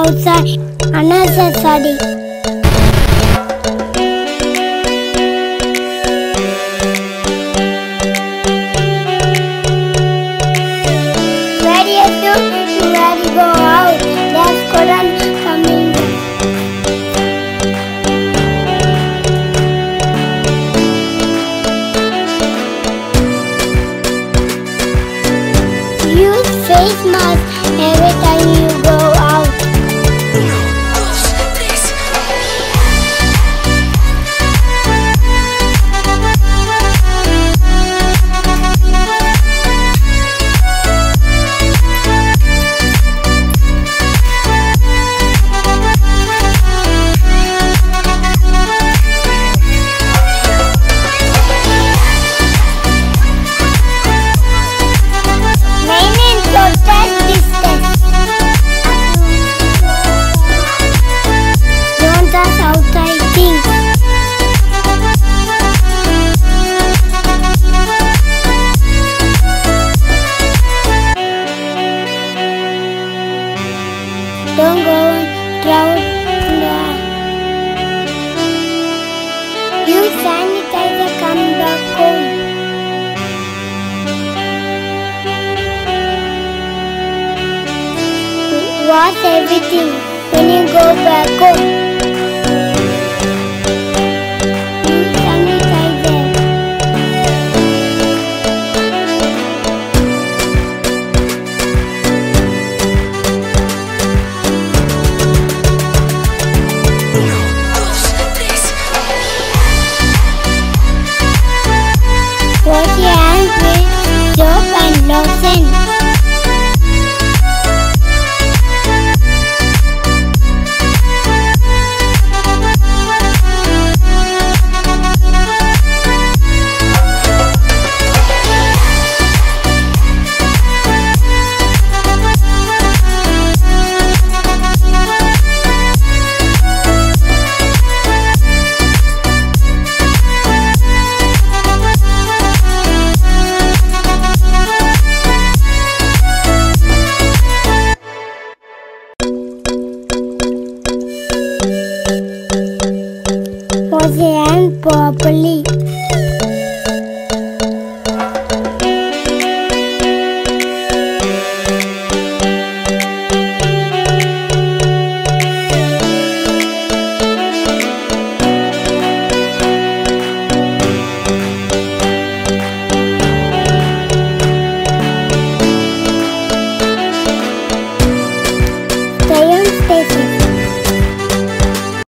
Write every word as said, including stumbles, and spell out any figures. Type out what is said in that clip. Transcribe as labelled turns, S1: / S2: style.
S1: outside unnecessary. Very to very go out. There's couldn't come in. Use face mask every time you go out. Don't go and crowd. Use sanitizer, come back home. Wash everything when you go back home.